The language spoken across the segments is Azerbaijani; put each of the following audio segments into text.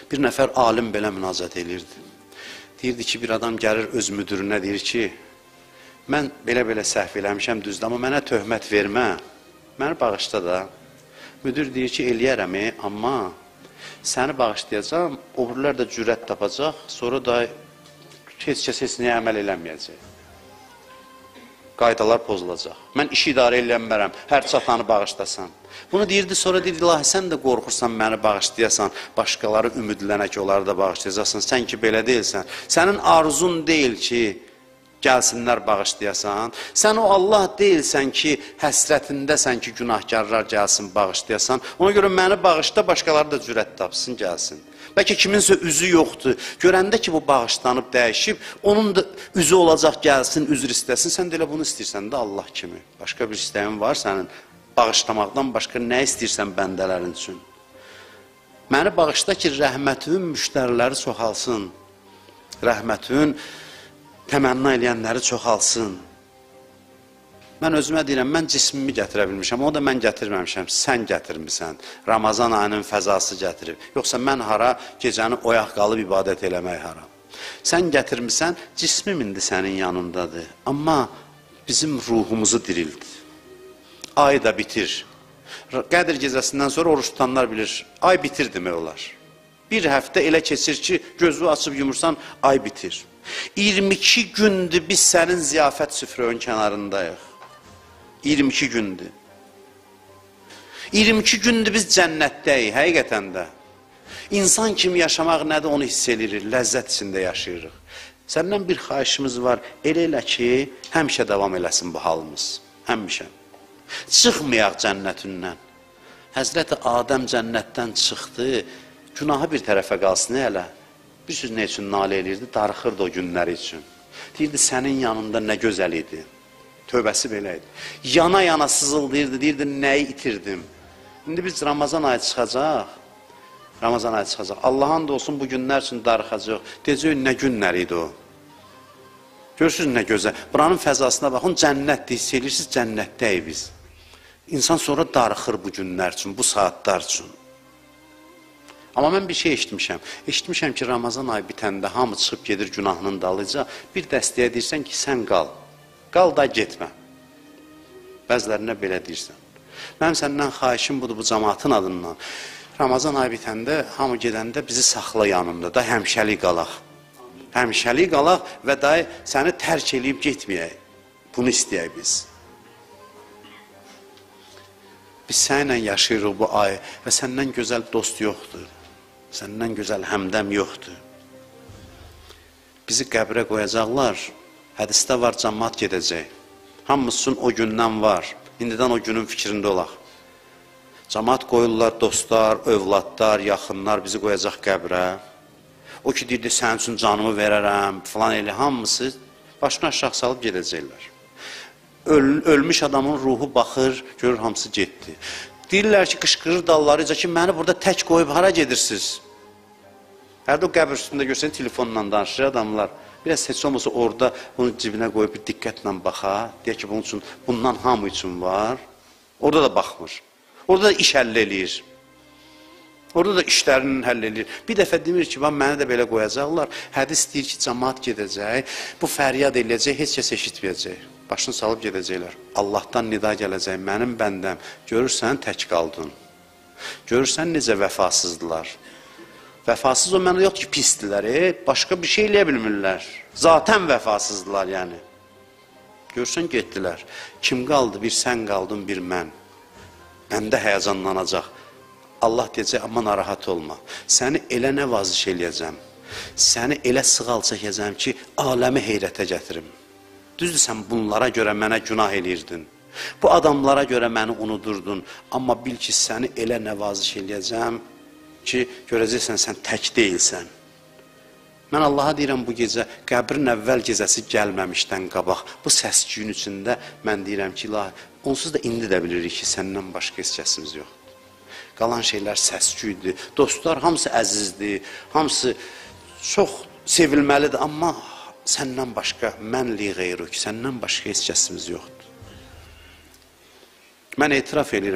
Bir nəfər alim belə münazət edirdi. Deyirdi ki, bir adam gəlir öz müdürünə, deyir ki, mən belə-belə səhv eləmişəm, düzdür, amma mənə töhmət vermə, məni bağışla da. Müdür deyir ki, eləyərəm, amma səni bağışlayacaq, obrilər də cürət tapacaq, sonra da heç kəs heç nəyə əməl eləməyəcək. Qaydalar pozulacaq. Mən işi idarə eləmərəm, hər çatanı bağışlasan. Bunu deyirdi, sonra deyirdi, ilahi, sən də qorxursan məni bağışlayasan, başqaları ümidlənə ki, onları da bağışlayacaqsan, sən ki, belə deyilsən. Sənin arzun deyil ki, gəlsinlər bağışlayasan. Sən o Allah deyilsən ki, həsrətindəsən ki, günahkarlar gəlsin bağışlayasan. Ona görə məni bağışla, başqaları da cürət tapsın, gəlsin. Bəlkə kiminsə üzü yoxdur. Görəndə ki, bu bağışlanıb, dəyişib, onun da üzü olacaq, gəlsin, üzr istəsin. Sən də elə bunu istəyirsən də Allah kimi. Başqa bir istəyin var sənin. Bağışlamaqdan başqa nə istəyirsən bəndələrin üçün? Məni bağışla ki, rəhmətin müştəriləri çoxalsın. Rəhmətin təmənna eləyənləri çoxalsın. Mən özümə deyirəm, mən cismimi gətirə bilmişəm, o da mən gətirməmişəm, sən gətirmirsən. Ramazan ayının fəzası gətirib. Yoxsa mən hara gecəni oyaq qalıb ibadət eləmək hara. Sən gətirmirsən, cismim indi sənin yanındadır. Amma bizim ruhumuzu dirildi. Ay da bitir. Qədir gecəsindən sonra oruç tutanlar bilir, ay bitir demək olar. Bir həftə elə keçir ki, gözü açıb yumursan, ay bitir. 22 gündür biz sənin ziyafət süfrənin kənarındayıq. 22 gündür. 22 gündür biz cənnətdəyik, həqiqətən də. İnsan kimi yaşamaq nədir, onu hiss edirik, ləzzət içində yaşayırıq. Səndən bir xahişimiz var, elə ki, həmişə davam eləsin bu halımız, həmişə. Çıxmayaq cənnətindən. Həzrəti Adəm cənnətdən çıxdı, günahı bir tərəfə qalsın elə. Bir söz nə üçün nalə eləyirdi, darıxırdı o günləri üçün. Deyirdi, sənin yanında nə gözəl idi. Tövbəsi belə idi. Yana-yana sızıldayırdı, deyirdi, nəyi itirdim. İndi biz Ramazan ayı çıxacaq. Ramazan ayı çıxacaq. Allah'ın da olsun bu günlər üçün darıxacaq. Deyəcək, nə günlər idi o. Görürsünüz nə gözəl. Buranın fəzasına baxın, cənnətdir, hiss edirsiniz, cənnətdəyik biz. İnsan sonra darıxır bu günlər üçün, bu saatlar üçün. Amma mən bir şey eşitmişəm. Eşitmişəm ki, Ramazan ayı bitəndə hamı çıxıb gedir günahının dalıca. Bir dəstəyə deyirsən ki, sən qal. Qal da getmə. Bəzilərinə belə deyirsən. Mənim səndən xahişim budur bu cəmaatın adından. Ramazan ayı bitəndə, hamı gedəndə bizi saxla yanında da həmişəlik qalaq. Həmişəlik qalaq və da səni tərk eləyib getməyək. Bunu istəyək biz. Biz sənlə yaşayırıq bu ay və səndən gözəl dost yoxdur. Səndən gözəl həmdəm yoxdur. Bizi qəbrə qoyacaqlar. Hədisdə var, cəmaat gedəcək. Hamısının o gündən var. İndidən o günün fikrində olaq. Cəmaat qoyurlar, dostlar, övladlar, yaxınlar bizi qoyacaq qəbrə. O ki, deyirdi, sənin üçün canımı verərəm, falan elə hamısı başını aşağı salıb gedəcəklər. Ölmüş adamın ruhu baxır, görür hamısı getdi. Deyirlər ki, qışqırır dallarıca ki, məni burada tək qoyub hara gedirsiniz? Hərdə o qəbir üstündə görsən, telefonla danışır adamlar. Biraz heç olmasa orada bunu cibinə qoyub bir diqqətlə baxa. Deyək ki, bunun üçün, bundan hamı üçün var. Orada da baxmır. Orada da iş həll eləyir. Orada da işlərini həll eləyir. Bir dəfə demir ki, məni də belə qoyacaqlar. Hədis deyir ki, cəmaat gedəcək, bu fəryad eləyəcək, heç kəs eşitməyəcək. Başını salıb gedəcəklər. Allahdan nida gələcək, mənim bəndəm. Görürsən, tək qaldın. Görürsən, necə vəfasızdılar. Vəfasız o mənə yoxdur ki, pisdilər, başqa bir şey eləyə bilmirlər. Zatən vəfasızdılar, yəni. Görürsən, getdilər. Kim qaldı? Bir sən qaldın, bir mən. Məndə həyəcanlanacaq. Allah deyəcək, amma narahat olma. Səni elə nəvaziş eləyəcəm. Səni elə sığal çəkəcəm ki, aləmi heyrətə gətirim. Düzdür, sən bunlara görə mənə günah eləyirdin. Bu adamlara görə məni unudurdun. Amma bil ki, səni elə nəvaziş eləyəcəm ki, görəcəksən, sən tək deyilsən. Mən Allaha deyirəm bu gecə, qəbrin əvvəl gecəsi gəlməmişdən qabaq, bu səs-küyün içində mən deyirəm ki, ilahi, onsuz da indi də bilirik ki, səndən başqa heç kəsimiz yoxdur. Qalan şeylər səs-küydür, dostlar hamısı əzizdir, hamısı çox sevilməlidir, amma səndən başqa, mənli qeyrük, səndən başqa heç kəsimiz yoxdur. Mən etiraf edirəm,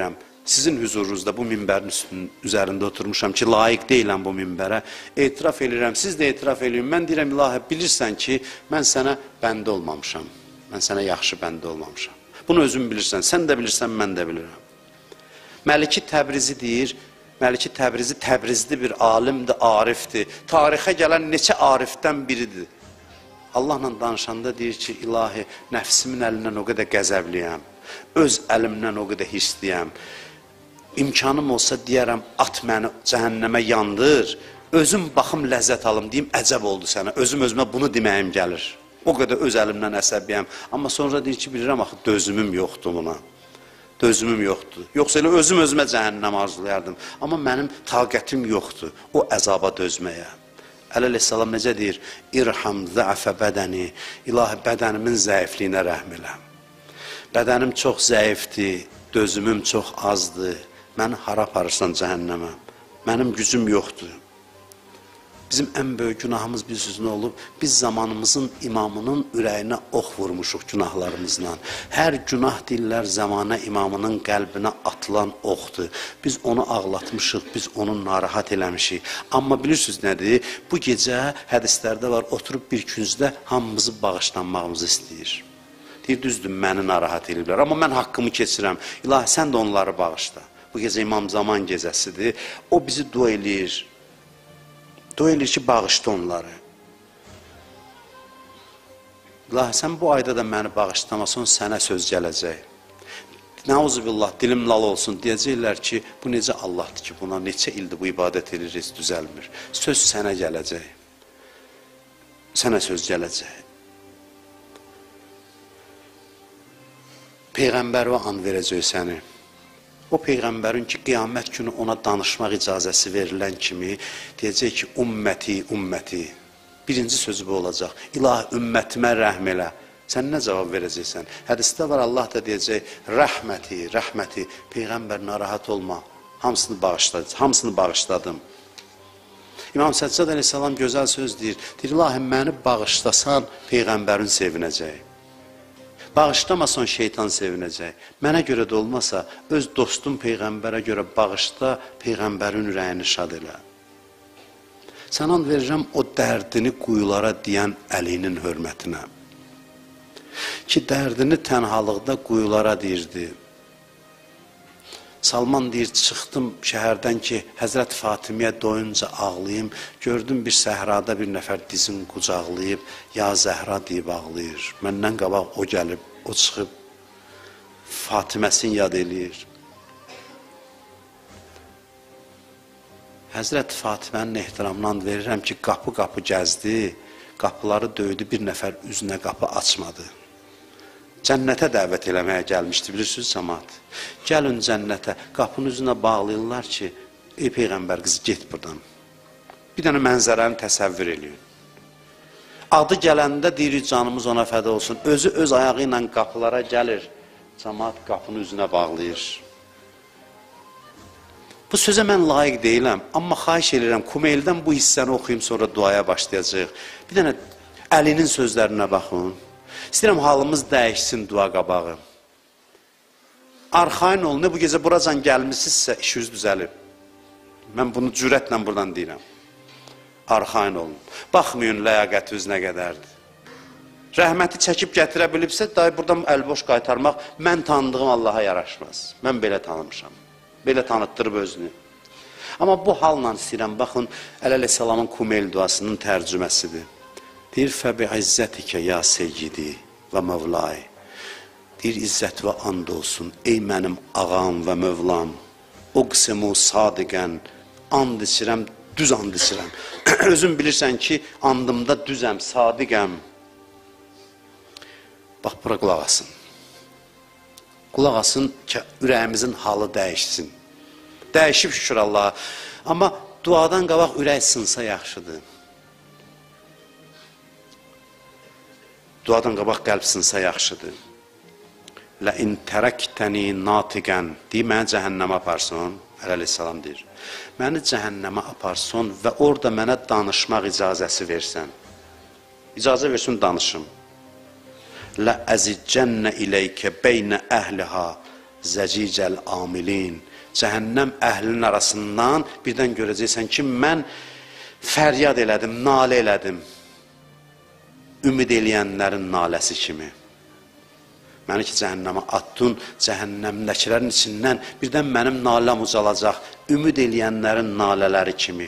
Sizin huzurunuzda bu minbərin üzərində oturmuşam ki, layiq deyiləm bu minbərə. Etiraf edirəm, siz də etiraf edin. Mən deyirəm, ilahi, bilirsən ki, mən sənə bəndə olmamışam. Mən sənə yaxşı bəndə olmamışam. Bunu özün bilirsən, sən də bilirsən, mən də bilirəm. Məliki Təbrizi deyir, Məliki Təbrizi Təbrizli bir alimdir, arifdir. Tarixə gələn neçə arifdən biridir. Allahla danışanda deyir ki, ilahi, nəfsimin əlindən o qədər qəzəbliyəm, öz əlimdən o qədər hirsliyəm. İmkanım olsa deyərəm, at məni cəhənnəmə yandır, özüm baxım ləzzət alım, deyim, əcəb oldu sənə, özümə bunu deməyim gəlir. O qədər öz əlimdən əsəbiyəm. Amma sonra deyir ki, bilirəm, axı, dözümüm yoxdur buna. Dözümüm yoxdur. Yoxsa elə özümə cəhənnəm arzulayardım. Amma mənim taqətim yoxdur o əzaba dözməyə. Əleyhissalam necə deyir? İrham zəfə bədəni, ilahi bədənimin zəifliyinə rəhm elə. Bədənim çox zəifdir, dözümüm çox azdır. Məni hara aparırsan cəhənnəmə? Mənim gücüm yoxdur. Bizim ən böyük günahımız bir sözün olub, biz zamanımızın imamının ürəyinə ox vurmuşuq günahlarımızla. Hər günah dillər zamanə imamının qəlbinə atılan oxdur. Biz onu ağlatmışıq, biz onu narahat eləmişik. Amma bilirsiniz nədir? Bu gecə hədislərdə var, oturub bir küncdə hamımızı bağışlanmağımızı istəyir. Deyir, düzdür, məni narahat edirlər, amma mən haqqımı keçirəm. İlahi, sən də onları bağışla. Bu gecə İmam Zaman gecəsidir. O bizi dua eləyir. Dua eləyir ki, bağışla onları. İlahi, sən bu ayda da məni bağışlamasan, sənə söz gələcək. Nauzubillah, dilim lal olsun, deyəcəklər ki, bu necə Allahdır ki, buna neçə ildir bu ibadət edirik, düzəlmir. Söz sənə gələcək. Sənə söz gələcək. Peyğəmbər və and verəcək səni. O Peyğəmbərin ki, qiyamət günü ona danışmaq icazəsi verilən kimi deyəcək ki, ümməti, ümməti. Birinci sözü bu olacaq. İlahi, ümmətimə rəhm elə. Sən nə cavab verəcəksən? Hədisdə var, Allah da deyəcək, rəhməti, rəhməti. Peyğəmbər narahat olma. Hamısını bağışladım. İmam Səccad əleyhissalam gözəl söz deyir. Deyir, ilahi, məni bağışlasan, Peyğəmbərin sevinəcək. Bağışlamasan şeytan sevinəcək. Mənə görə də olmasa, öz dostum Peyğəmbərə görə bağışla, Peyğəmbərin ürəyini şad elə. Sən and verirəm o dərdini quyulara deyən Əlinin hörmətinə. Ki, dərdini tənhalıqda quyulara deyirdi. Salman deyir, çıxdım şəhərdən ki, Həzrət Fatimiyə doyunca ağlayım, gördüm bir səhrada bir nəfər dizin qucaqlayıb, ya Zəhra deyib ağlayır. Məndən qabaq o gəlib, o çıxıb, Fatiməsini yad eləyir. Həzrət Fatimənin ehtiramından verirəm ki, qapı-qapı gəzdi, qapıları döydü, bir nəfər üzünə qapı açmadı. Cənnətə dəvət eləməyə gəlmişdi, bilirsiniz cəmaat. Gəlin cənnətə, qapının üzünə bağlayırlar ki, ey Peyğəmbər qızı, get buradan. Bir dənə mənzərəni təsəvvür eləyin. Adı gələndə deyirik, canımız ona fəda olsun. Özü öz ayağı ilə qapılara gəlir, cəmaat qapının üzünə bağlayır. Bu sözə mən layiq deyiləm, amma xahiş edirəm, Kumeyldən bu hissəni oxuyum, sonra duaya başlayacaq. Bir dənə Əlinin sözlərinə baxın. İstəyirəm, halımız dəyişsin dua qabağı. Arxain olun, bu gecə buracan gəlmişsizsə, işiniz düzəlib. Mən bunu cürətlə buradan deyirəm. Arxain olun. Baxmayın, ləyaqətiniz nə qədərdir. Rəhməti çəkib gətirə bilibsə, dahi buradan əlboş qaytarmaq, mən tanıdığım Allaha yaraşmaz. Mən belə tanımışam. Belə tanıtdırıb özünü. Amma bu halla istəyirəm, baxın, Əleyhisselamın Kumeyl duasının tərcüməsidir. Deyir, fəbi-izzətikə ya seyyidi və mövlay. Deyir, izzət və and olsun, ey mənim ağam və mövlam. Uqsimu sadiqən, and içirəm, düz and içirəm. Özün bilirsən ki, andımda düzəm, sadiqəm. Bax, bura qulaq asın. Qulaq asın ki, ürəyimizin halı dəyişsin. Dəyişib şükür Allaha. Amma duadan qabaq ürək sınsa yaxşıdır. Duadan qabaq qəlb sınsa yaxşıdır. Lə-in tərəktəni natiqən, deyir, mənə cəhənnəmə aparsın, Əleyhisselam deyir. Məni cəhənnəmə aparsın və orada mənə danışmaq icazəsi versən. İcazə versin, danışım. Lə-əziccənnə iləykə beynə əhliha zəcicəl amilin. Cəhənnəm əhlinin arasından birdən görəcəksən ki, mən fəryad elədim, nalə elədim. Ümid eləyənlərin naləsi kimi. Məni ki, cəhənnəmə attın, cəhənnəmdəkilərin içindən birdən mənim naləm ucalacaq. Ümid eləyənlərin nalələri kimi.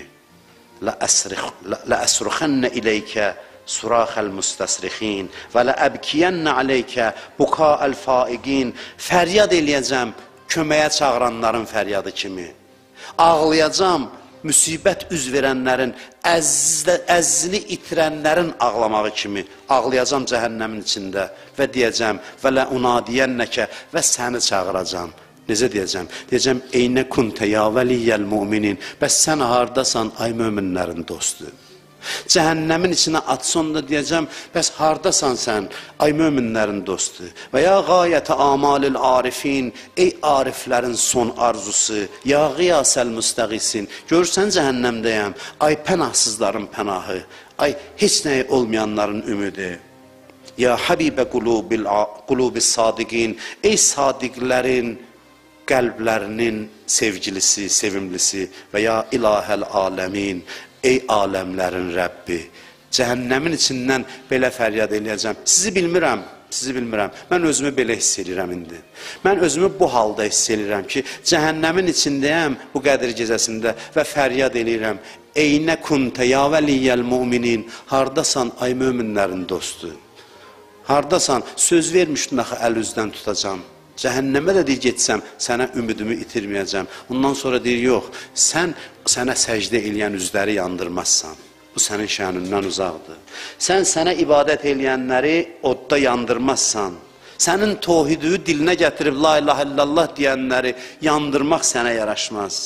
Ləəsruxənnə iləykə suraxəl müstəsrixin və ləəbkiyənnə aleykə bukaəl faiqin. Fəryad eləyəcəm köməyə çağıranların fəryadı kimi. Ağlayacam müsibət üz verənlərin, əzzini itirənlərin ağlamağı kimi. Ağlayacam cəhənnəmin içində və deyəcəm və lə unadiyənnəkə və səni çağıracam. Necə deyəcəm? Deyəcəm, eynə kuntə ya vəliyyəl müminin. Bəs sən hardasan, ay möminlərin dostu? Cəhənnəmin içinə atson da deyəcəm, bəs hardasan sən, ay möminlərin dostu? Və ya qayətə amalil arifin, ey ariflərin son arzusu, ya qiyasəl müstəqisin, görsən cəhənnəmdəyəm, ay pənahsızların pənahı, ay heç nəyi olmayanların ümidi. Ya habibə qulubis sadiqin, ey sadiqlərin qəlblərinin sevgilisi, sevimlisi və ya ilahəl aləmin, ey aləmlərin Rəbbi, cəhənnəmin içindən belə fəryad eləyəcəm. Sizi bilmirəm. Mən özümü belə hiss edirəm indi. Mən özümü bu halda hiss edirəm ki, cəhənnəmin içindəyəm bu qədir gecəsində və fəryad eləyirəm. Eynə kuntə ya vəliyyəl müminin, hardasan ay möminlərin dostu? Hardasan? Söz vermişdin axı əl üzdən tutacam. Cəhənnəmə də deyir, getsəm, sənə ümidimi itirməyəcəm. Ondan sonra deyir, yox, sənə səcdə eləyən üzləri yandırmazsan. Bu sənin şənindən uzaqdır. Sənə ibadət eləyənləri odda yandırmazsan. Sənin tohidü dilinə gətirib la ilahe illallah deyənləri yandırmaq sənə yaraşmaz.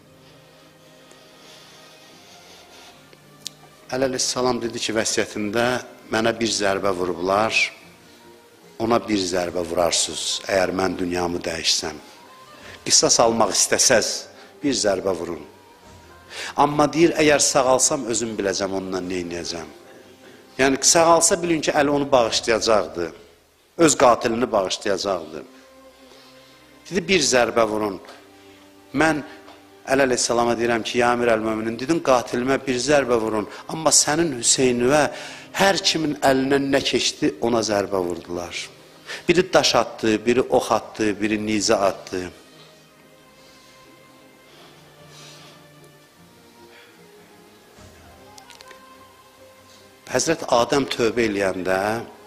Əleyhissalam dedi ki, vəsiyyətində mənə bir zərbə vurublar. Ona bir zərbə vurarsınız, əgər mən dünyamı dəyişsəm. Qisas almaq istəsəz, bir zərbə vurun. Amma deyir, əgər sağalsam, özüm biləcəm ondan nə inəyəcəm. Yəni, sağalsa bilin ki, əli onu bağışlayacaqdı. Öz qatilini bağışlayacaqdı. Dedi, bir zərbə vurun. Mən Əleyhissalama deyirəm ki, ya Əmir əl-Möminin, dedim, qatilimə bir zərbə vurun. Amma sənin Hüseynüvə hər kimin əlindən nə keçdi, ona zərbə vurdular. Biri daş atdı, biri ox atdı, biri nizə atdı. Həzrət Adəm tövbə eləyəndə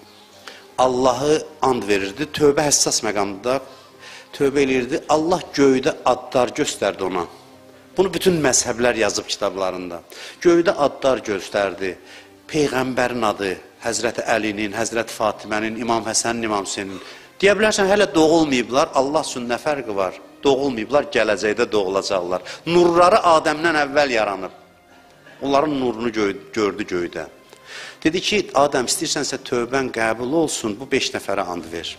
Allahı and verirdi. Tövbə həssas məqamda tövbə eləyirdi. Allah göydə adlar göstərdi ona. Bunu bütün məzhəblər yazıb kitablarında. Göydə adlar göstərdi. Peyğəmbərin adı, Həzrəti Əlinin, Həzrəti Fatimənin, İmam Həsənin, İmam Hüseynin. Deyə bilərsən, hələ doğulmayıblar, Allah üçün nə fərqi var? Doğulmayıblar, gələcəkdə doğulacaqlar. Nurları Adəmdən əvvəl yaranıb. Onların nurunu gördü göydə. Dedi ki, Adəm, istəyirsənsə tövbən qəbul olsun, bu 5 nəfərə and ver.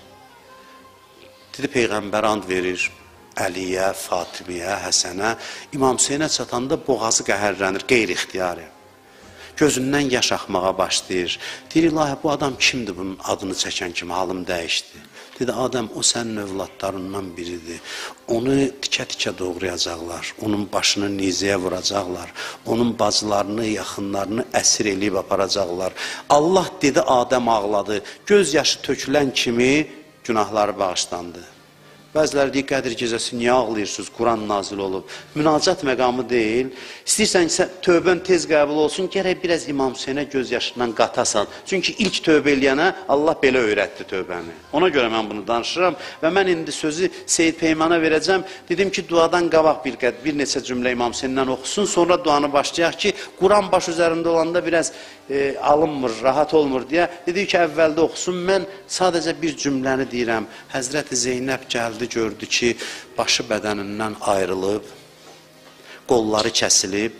Dedi, Peyğəmbər and verir. Əliyə, Fatiməyə, Həsənə, İmam Hüseynə çatanda boğazı qəhərlənir, qeyri-ixtiyari. Gözündən yaş axmağa başlayır. Deyir, ilahi, bu adam kimdir bunun adını çəkən kimi, halım dəyişdi. Dedi, Adəm, o sənin övladlarından biridir. Onu tikə-tikə doğrayacaqlar, onun başını nizəyə vuracaqlar, onun bacılarını, yaxınlarını əsir eləyib aparacaqlar. Allah dedi, Adəm ağladı, göz yaşı tökülən kimi günahları bağışlandı. Bəziləri deyir, Qədir gecəsi niyə ağlayırsınız, Quran nazil olub. Münacat məqamı deyil. İstəyirsən ki, tövbən tez qəbul olsun, gərək biraz İmam Hüseynə göz yaşından qatasan. Çünki ilk tövbə eləyənə Allah belə öyrətdi tövbəni. Ona görə mən bunu danışıram və mən indi sözü Seyyid Peymana verəcəm. Dedim ki, duadan qabaq bir neçə cümlə İmam Hüseyndən oxusun, sonra duanı başlayaq ki, Quran baş üzərində olanda biraz alınmır, rahat olmur deyə. Dedi ki, əvvəldə oxusun, mən sadəcə bir cümləni deyirəm. Həzrəti Zeynəb gəldi, gördü ki, başı bədənindən ayrılıb, qolları kəsilib,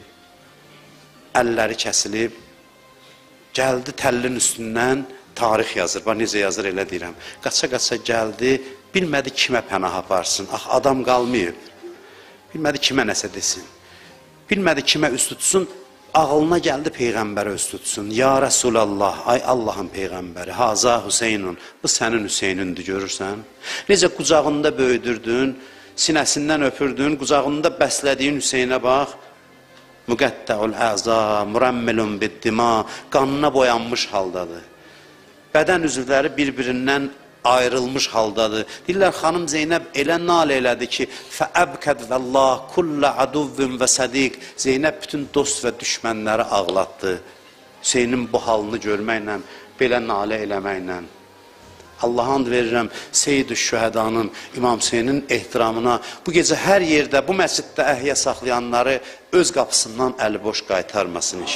əlləri kəsilib, gəldi təllin üstündən tarix yazır, necə yazır elə deyirəm. Qaça-qaça gəldi, bilmədi kimə pənah aparsın, adam qalmayıb, bilmədi kimə nəsə desin, bilmədi kimə üst tutsun, ağılına gəldi Peyğəmbərə üst tutsun. Ya Rəsulallah, ay Allahın Peyğəmbəri, haza Hüseynun, bu sənin Hüseynindir, görürsən? Necə qucağında böyüdürdün, sinəsindən öpürdün, qucağında bəslədiyin Hüseynə bax. Müqəttəul əza, mürəmmilun biddima, qanına boyanmış haldadır. Bədən üzvləri bir-birindən ayrılmış haldadır. Deyirlər, xanım Zeynəb elə nal elədi ki, fəəbkəd vəllah kullə aduvvin və sədiq. Zeynəb bütün dost və düşmənləri ağlatdı. Hüseynin bu halını görməklə, belə nalə eləməklə. Allah'a and verirəm, Seyyid-i Şühədanın, İmam Hüseynin ehtiramına bu gecə hər yerdə, bu məsciddə əhya saxlayanları öz qapısından əli boş qaytarmasın inşallah.